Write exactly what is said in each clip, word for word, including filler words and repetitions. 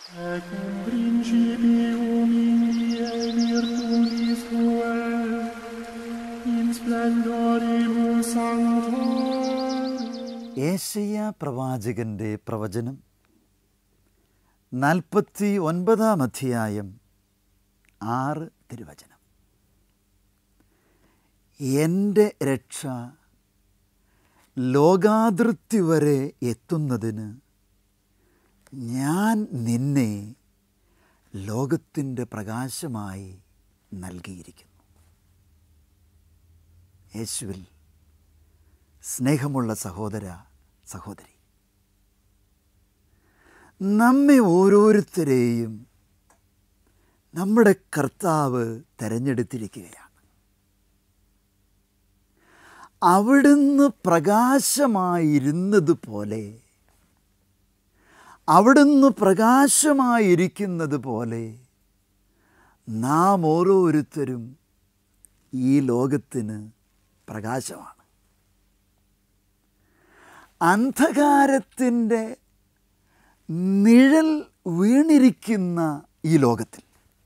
Et in principium in die virtutis tuae, in splendoribus sancto. ഏശയ്യാ പ്രവാചകന്റെ പ്രവചനം നാൽപ്പത്തി ഒൻപതാം അധ്യായം ആറ് തിരുവചനം. എൻ്റെ രക്ഷ ലോകാതിർത്തി വരെ എത്തുന്നതിന് ഞാൻ നിന്നെ ലോകത്തിൻ്റെ പ്രകാശമായി നൽകിയിരിക്കുന്നു. യേശുവിൽ സ്നേഹമുള്ള സഹോദര സഹോദരി, നമ്മെ ഓരോരുത്തരെയും നമ്മുടെ കർത്താവ് തെരഞ്ഞെടുത്തിരിക്കുകയാണ്. അവിടുന്ന് പ്രകാശമായിരുന്നതുപോലെ, അവിടുന്ന് പ്രകാശമായിരിക്കുന്നത് പോലെ നാം ഓരോരുത്തരും ഈ ലോകത്തിന് പ്രകാശമാണ്. അന്ധകാരത്തിൻ്റെ നിഴൽ വീണിരിക്കുന്ന ഈ ലോകത്തിൽ,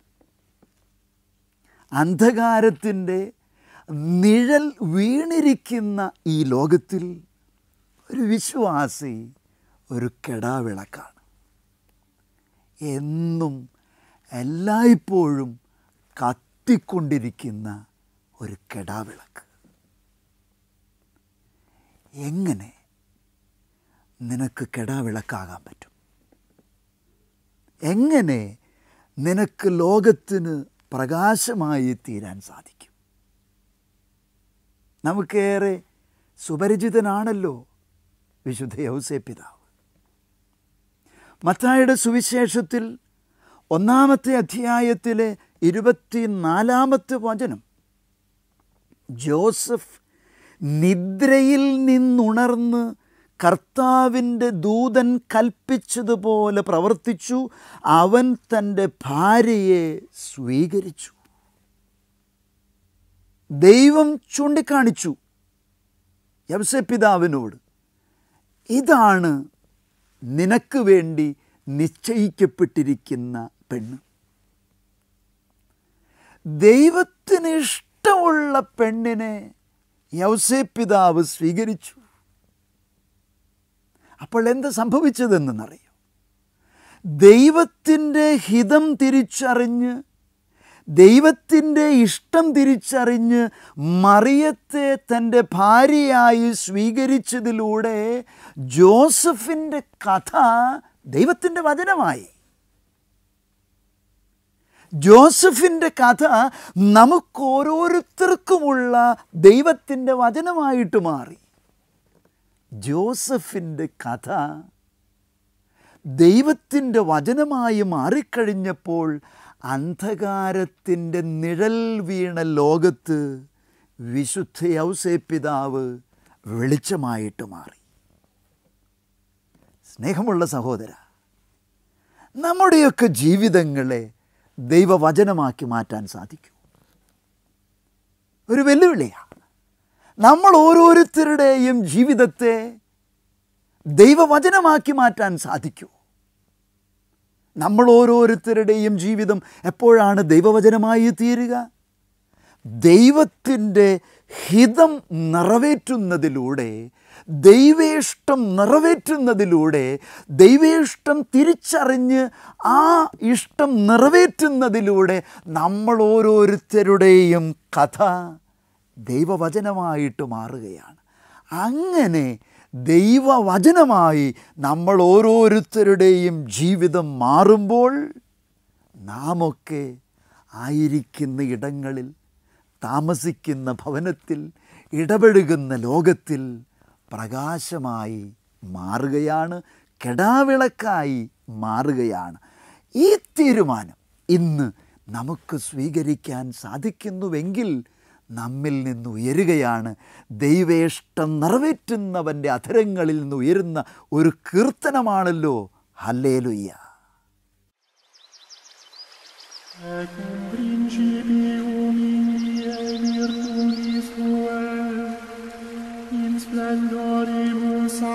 അന്ധകാരത്തിൻ്റെ നിഴൽ വീണിരിക്കുന്ന ഈ ലോകത്തിൽ ഒരു വിശ്വാസി ഒരു കെടാവിളക്കാണ്. എന്നും എല്ലായ്പ്പോഴും കത്തിക്കൊണ്ടിരിക്കുന്ന ഒരു കെടാവിളക്ക്. എങ്ങനെ നിനക്ക് കെടാവിളക്കാകാൻ പറ്റും? എങ്ങനെ നിനക്ക് ലോകത്തിന് പ്രകാശമായി തീരാൻ സാധിക്കും? നമുക്കേറെ സുപരിചിതനാണല്ലോ വിശുദ്ധ യൗസേപ്പ് പിതാവ്. മത്തായിയുടെ സുവിശേഷത്തിൽ ഒന്നാമത്തെ അധ്യായത്തിലെ ഇരുപത്തിനാലാമത്തെ വചനം, ജോസഫ് നിദ്രയിൽ നിന്നുണർന്ന് കർത്താവിൻ്റെ ദൂതൻ കൽപ്പിച്ചതുപോലെ പ്രവർത്തിച്ചു. അവൻ തൻ്റെ ഭാര്യയെ സ്വീകരിച്ചു. ദൈവം ചൂണ്ടിക്കാണിച്ചു യൗസേപ്പ് പിതാവിനോട്, ഇതാണ് നിനക്ക് വേണ്ടി നിശ്ചയിക്കപ്പെട്ടിരിക്കുന്ന പെണ്ണ്. ദൈവത്തിന് ഇഷ്ടമുള്ള പെണ്ണിനെ യൗസേപ്പ് പിതാവ് സ്വീകരിച്ചു. അപ്പോൾ എന്ത് സംഭവിച്ചതെന്നറിയോ? ദൈവത്തിൻ്റെ ഹിതം തിരിച്ചറിഞ്ഞ്, ദൈവത്തിൻ്റെ ഇഷ്ടം തിരിച്ചറിഞ്ഞ് മറിയത്തെ തൻ്റെ ഭാര്യയായി സ്വീകരിച്ചതിലൂടെ ജോസഫിൻ്റെ കഥ ദൈവത്തിൻ്റെ വചനമായി. ജോസഫിൻ്റെ കഥ നമുക്കോരോരുത്തർക്കുമുള്ള ദൈവത്തിൻ്റെ വചനമായിട്ട് മാറി. ജോസഫിൻ്റെ കഥ ദൈവത്തിൻ്റെ വചനമായി മാറിക്കഴിഞ്ഞപ്പോൾ അന്ധകാരത്തിൻ്റെ നിഴൽ വീണ ലോകത്ത് വിശുദ്ധ യൗസേപ്പ് പിതാവ് വെളിച്ചമായിട്ട് മാറി. സ്നേഹമുള്ള സഹോദര, നമ്മുടെയൊക്കെ ജീവിതങ്ങളെ ദൈവവചനമാക്കി മാറ്റാൻ സാധിക്കൂ? ഒരു വെല്ലുവിളിയാണ്. നമ്മൾ ഓരോരുത്തരുടെയും ജീവിതത്തെ ദൈവവചനമാക്കി മാറ്റാൻ സാധിക്കൂ? നമ്മൾ ഓരോരുത്തരുടെയും ജീവിതം എപ്പോഴാണ് ദൈവവചനമായി തീരുക? ദൈവത്തിൻ്റെ ഹിതം നിറവേറ്റുന്നതിലൂടെ, ദൈവേഷ്ടം നിറവേറ്റുന്നതിലൂടെ, ദൈവേഷ്ടം തിരിച്ചറിഞ്ഞ് ആ ഇഷ്ടം നിറവേറ്റുന്നതിലൂടെ നമ്മൾ ഓരോരുത്തരുടെയും കഥ ദൈവവചനമായിട്ട് മാറുകയാണ്. അങ്ങനെ ദൈവവചനമായി നമ്മൾ ഓരോരുത്തരുടെയും ജീവിതം മാറുമ്പോൾ നാമൊക്കെ ആയിരിക്കുന്ന ഇടങ്ങളിൽ, താമസിക്കുന്ന ഭവനത്തിൽ, ഇടപെടുന്ന ലോകത്തിൽ പ്രകാശമായി മാറുകയാണ്, കെടാവിളക്കായി മാറുകയാണ്. ഈ തീരുമാനം ഇന്ന് നമുക്ക് സ്വീകരിക്കാൻ സാധിക്കുന്നുവെങ്കിൽ നമ്മിൽ നിന്ന് ഉയരുകയാണ് ദൈവേഷ്ടം നിറവേറ്റുന്നവൻ്റെ അധരങ്ങളിൽ നിന്ന് ഉയരുന്ന ഒരു കീർത്തനമാണല്ലോ ഹല്ലേലൂയ. in splendoribus